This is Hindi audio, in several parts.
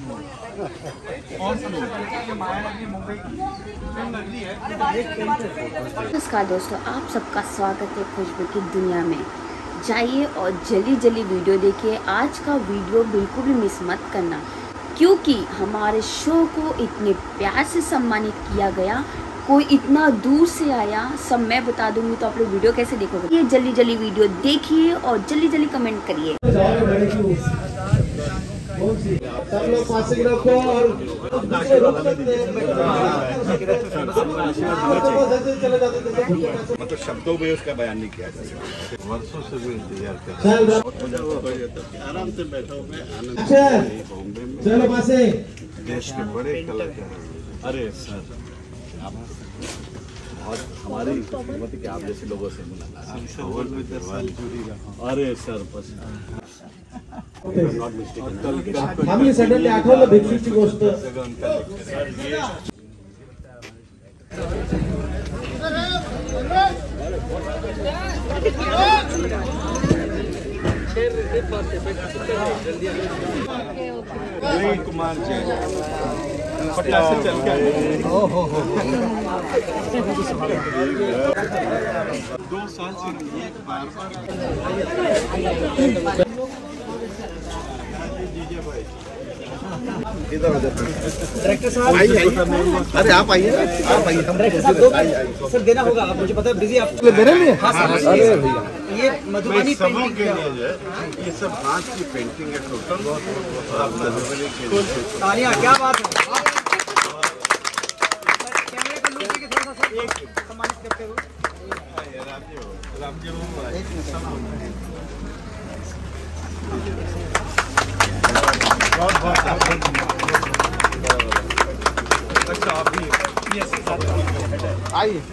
नमस्कार दोस्तों, आप सबका स्वागत है खुशबू की दुनिया में। जाइए और जल्दी जल्दी वीडियो देखिए। आज का वीडियो बिल्कुल भी मिस मत करना, क्योंकि हमारे शो को इतने प्यार से सम्मानित किया गया। कोई इतना दूर से आया, सब मैं बता दूंगी, तो आप लोग वीडियो कैसे देखोगे। ये जल्दी जल्दी वीडियो देखिए और जल्दी जल्दी कमेंट करिए। सब लोग पास रखो और मतलब शब्दों में उसका बयान नहीं किया जा सकता। वर्षों से भी इंतजार कर रहे हैं। आराम से बैठो बॉम्बे में। चलो पासे देश के बड़े कलाकार। अरे सर, बहुत हमारी हिम्मत कि आप जैसे लोगों से मुलाकात। अरे सर बस आम्ही सडनली आठवलं भिक्षूची गोष्ट। कुमार जी पटना से चल के 2 साल से एक बार डायरेक्टर साहब आइए। अरे आप आइए, आप आइए। डायरेक्टर साहब 2 मिनट सर देना होगा, आप मुझे पता है बिजी आप दे रहे हैं। हाँ सर। अरे भैया ये मधुबनी पेंटिंग के लिए ये सब हाथ की पेंटिंग है टोटल। तालियां, क्या बात है। कैमरे को लूट के थोड़ा सा एक सम्मानित करते हुए अच्छा आप भी आइए।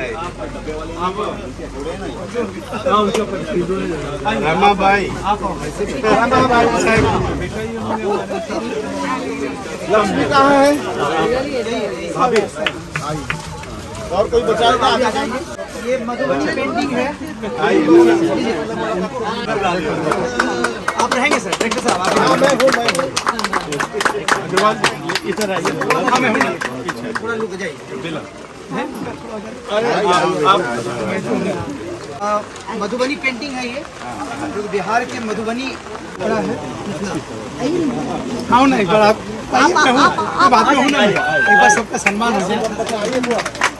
रमा भाई लक्ष्मी कहाँ है? और कोई बचा? ये मधुबनी पेंटिंग है। आप रहेंगे सर डायरेक्टर साहब? अग्रवाल जी इधर आइए। थोड़ा लुक जाइए। मधुबनी पेंटिंग है ये, जो बिहार के मधुबनी बड़ा है। हाँ ना, एक बार आप बात में होना, एक बार सबका सम्मान हो जाए।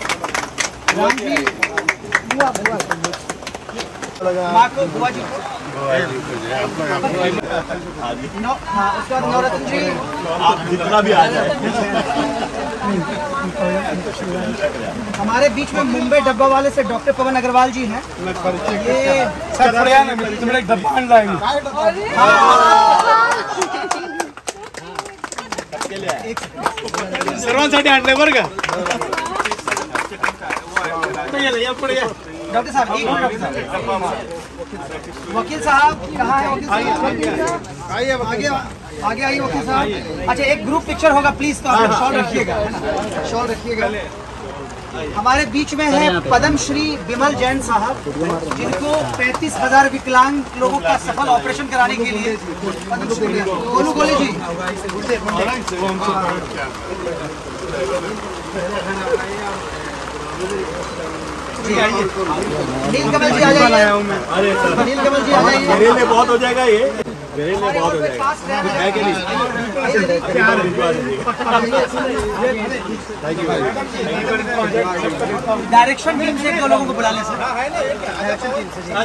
माँ को, बुआ जी को, उसके बाद नवरत्न जी, आप जितना भी आ जाए। हमारे बीच में मुंबई डब्बा वाले से डॉक्टर पवन अग्रवाल जी हैं। ये तुम्हारे डब्बा लाएंगे। सर्वांसाठी आणले बरं का। डॉक्टर साहब, वकील साहब कहाँ है? वकील साहब आगे आगे आइए। वकील साहब, अच्छा एक ग्रुप पिक्चर होगा प्लीज, तो आप शॉल रखिएगा, शॉल रखिएगा। हमारे बीच में है पद्मश्री विमल जैन साहब, जिनको 35,000 विकलांग लोगों का सफल ऑपरेशन कराने के लिए पद्मश्री। गोलू गोली जी, नील कमल जी आ जाइए। नील कमल जी आ जाइए। मेरे लिए बहुत हो जाएगा ये, मेरे लिए बहुत हो जाएगा। डायरेक्शन टीम से 2 लोगों को बुला लें सर। डायरेक्शन टीम से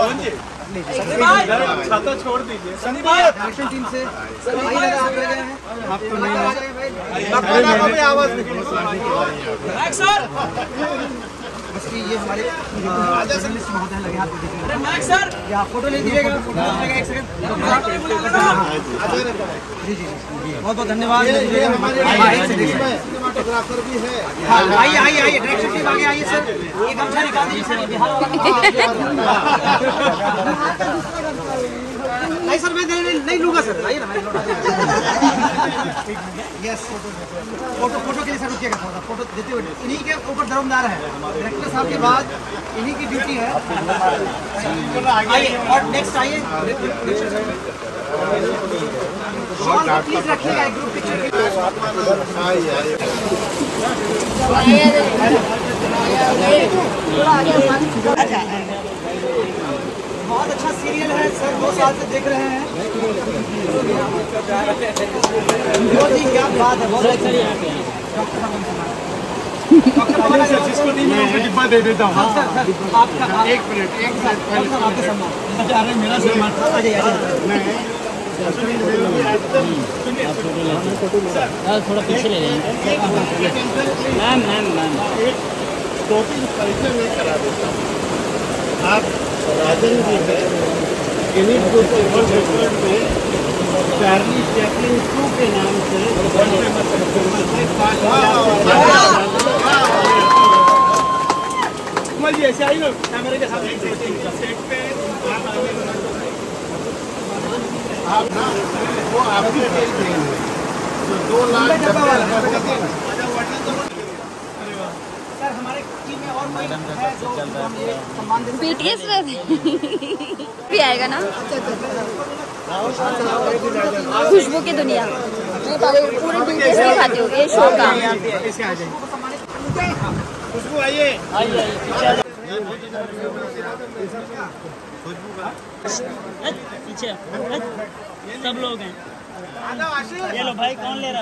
छाता छोड़ दीजिए। डायरेक्शन टीम से आप लगे हैं। आप तो नहीं आवाज ये हमारे जर्नलिस्ट महोदय लगे हाथ दीजिए। आप फोटो ले दीजिएगा, एक सेकंड। जी जी बहुत बहुत धन्यवाद। फोटोग्राफर भी है। आइए आइए आइए, डायरेक्शन टीम आगे आइए सर। ये गमछा निकाल दीजिए सर, नहीं सर, मैं नहीं लूंगा सर। आइए ना, यस फोटो के लिए सर रुकिएगा थोड़ा, फोटो देते हुए। इन्हीं के ऊपर दारोमदार है, डायरेक्टर साहब के बाद इन्हीं की ड्यूटी है। आइए और नेक्स्ट आइए। शॉल प्लीज रखिएगा एक ग्रुप पिक्चर के लिए। बहुत अच्छा सीरियल है सर, 2 साल से देख रहे हैं। बहुत ही क्या बात है, बहुत अच्छा। जिसको नहीं मैं उसको डिब्बा दे देता हूँ। आपका एक मिनट आपके सम्मान मेरा सम्मान। थोड़ा पीछे ले जाएंगे मैम मैम मैम टोटल परिचय में करा देता हूँ। आप राजन जी है गिनीज बुक वर्ल्ड रिकॉर्ड में चार्ली चैपलिन 2 के नाम से ऐसे आई ना कैमरे के साथ सेट पे आप ना वो आपकी पेज देंगे तो 2 लाख सर हमारे टीम में और कोई है जो हम ये सम्मान दे सकते हैं? BTS भी आएगा ना, खुशबू की दुनिया मैं पूरे BTS के खाती हूँ ये शो का। ऐसे आ जाए खुशबू आइए पीछे सब लोग हैं। ये लो भाई कौन ले रहा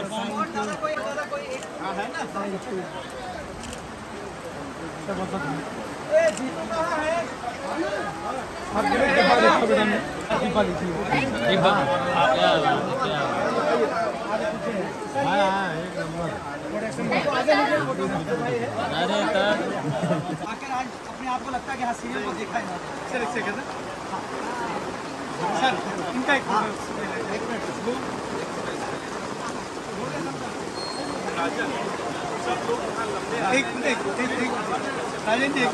अरे आखिर आज अपने आप को लगता है कि हाँ सीरियल को देखा है। सर एक सेकंड सर इनका एक राजन जी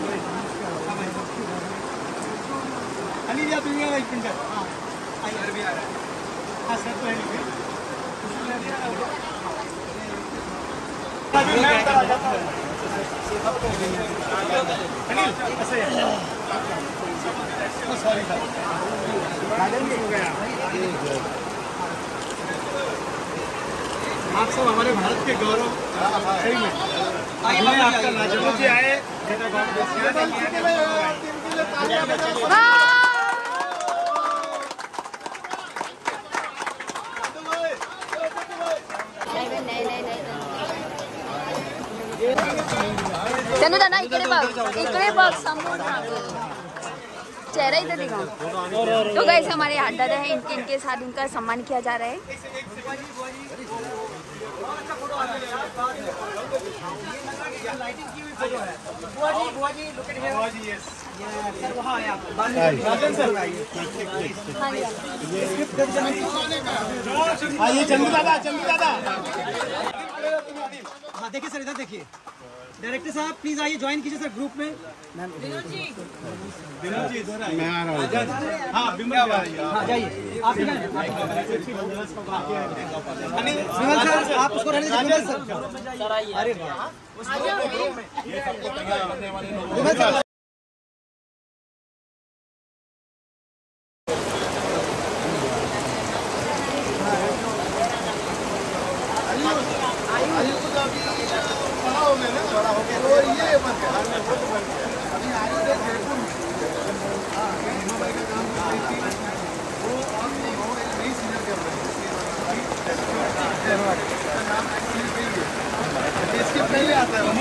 अली जी आप एक मिनट इधर भी आ रहा है। हाँ सर तो सॉरी सर आप सब हमारे भारत के गौरव सही में आपका राजन जी आए चलो दादा इकडे बघ समोर चेहरा इधर दिखाओ। तो गाइस हमारे हाथ दादा है, इनके साथ इनका सम्मान किया जा रहा है। आइए चंदू दादा हाँ देखिए सर, इधर देखिए। डायरेक्टर साहब प्लीज आइए, ज्वाइन कीजिए सर ग्रुप में। विनोद जी इधर आइए। मैं आ रहा हूँ। हाँ बिमल हाँ जाइए आप विमल सर, आप उसको रहने दीजिए सर। अरे विमल सर इसके पहले आता है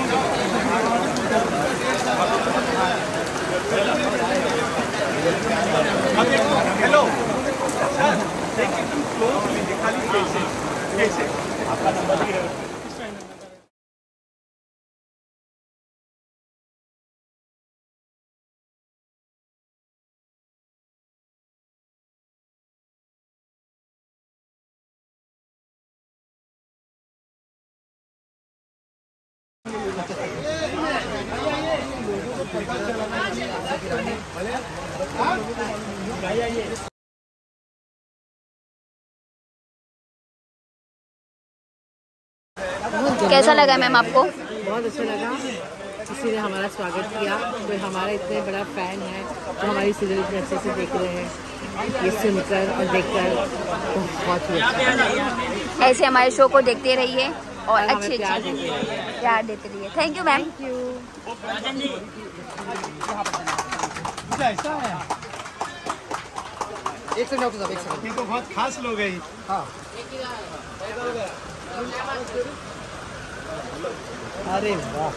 हेलो सर देखिए तुम क्लोज खाली कैसे आपका नंबर भी है। कैसा लगा मैम आपको? बहुत अच्छा लगा। किसी ने हमारा स्वागत किया, कोई हमारा इतने बड़ा फ़ैन है तो हमारी सीरियल इतने अच्छे से देख रहे हैं। ये सुनकर और देखकर बहुत ही अच्छा। ऐसे हमारे शो को देखते रहिए और अच्छे प्यार देते रहिए। Thank you ma'am. ऐसा है, एक सेकंड डॉक्टर साहब, एक सेकंड। ये तो बहुत खास लोग हैं। हाँ, अरे वाह,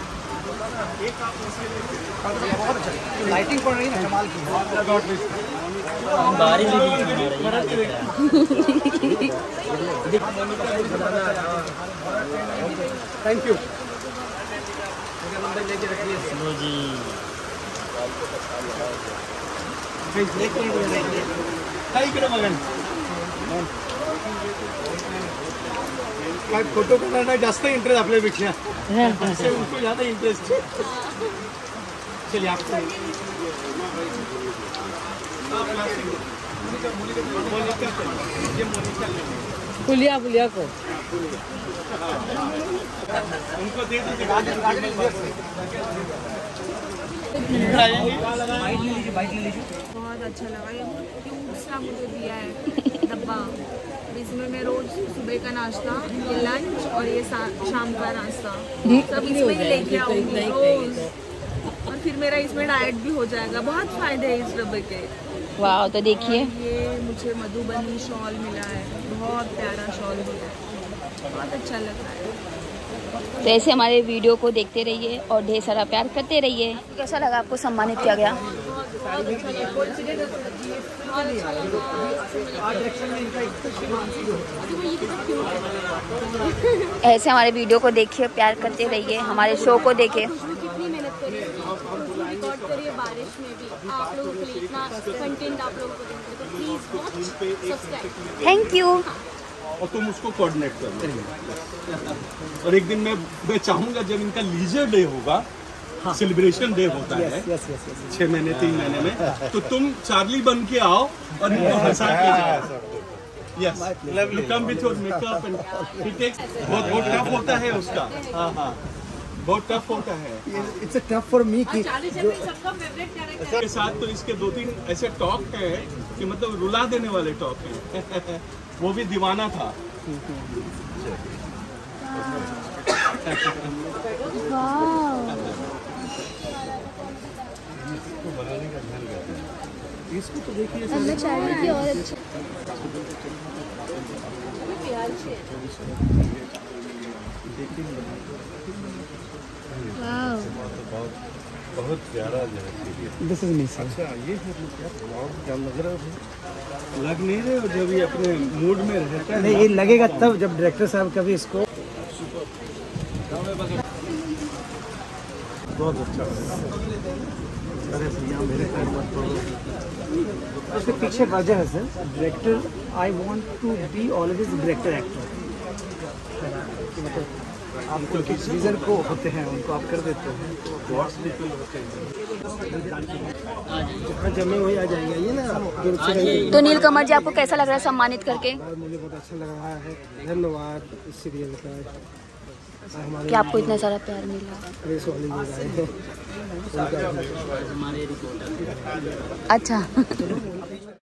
बहुत अच्छा। लाइटिंग पड़ रही है ना, कमाल की है। Thank you. काय फोटो काढायला जास्त इंटरेस्ट आपल्यापेक्षा, असे उनको ज्यादा इंटरेस्ट। चलिए आप पुलिया पुलिया को उनको दे दीजिए। बहुत अच्छा लगा, ये क्यूट सा मुझे दिया है डब्बा। इसमें मैं रोज सुबह का नाश्ता, ये लंच और ये शाम का नाश्ता सब इसमें ही लेके आऊँगी रोज, और फिर मेरा इसमें डाइट भी हो जाएगा। बहुत फायदे हैं इस डब्बे के। वाह, तो देखिए ये मुझे मधुबनी शॉल मिला है, बहुत प्यारा शॉल मिला है, बहुत अच्छा लग रहा है। तो ऐसे हमारे वीडियो को देखते रहिए और ढेर सारा प्यार करते रहिए। कैसा लगा आपको सम्मानित किया गया? ऐसे हमारे वीडियो को देखिए, प्यार करते रहिए, हमारे शो को देखिए। कितनी मेहनत करिए, रिकॉर्ड करिए बारिश में भी, आप लोगों के लिए इतना कंटेंट आप लोगों को देंगे, तो please watch, subscribe. Thank you. और तुम उसको कोऑर्डिनेट कर। और एक दिन मैं चाहूंगा जब इनका लीजर डे होगा, सेलिब्रेशन डे होता है 6 महीने 3 महीने में, तो तुम चार्ली बन के आओ और इनको हंसा के जाओ। Yes, you come with your makeup and he takes. बहुत टफ होता है उसका। हाँ हाँ, बहुत टफ होता है। It's a tough for me कि के साथ तो इसके 2-3 ऐसे टॉक हैं कि मतलब रुला देने वाले टॉक हैं। वो भी दीवाना था। इसको तो देखिए, मैं चाह रही थी और अच्छा बहुत प्यारा जो है। This is me sir. अच्छा, ये है क्या लग रहा है? लग नहीं रहे हो जब ये अपने मूड में रहता है। नहीं, ये लगेगा तब जब डायरेक्टर साहब कभी इसको। बहुत अच्छा। अरे भैया मेरे पैर मत तोड़ो। उसके पीछे वजह है sir, director I want to be always director actor. मतलब आपको किस रीजन को होते हैं उनको आप कर देते हैं, जितना जमे वही आ जाएगा। ये ना तो नीलकमल जी, आपको कैसा लग रहा है सम्मानित करके? मुझे बहुत अच्छा लग रहा है, धन्यवाद इस सीरियल का। कि आपको इतना सारा प्यार मिला। प्रेस वाले भी आए हैं। अच्छा।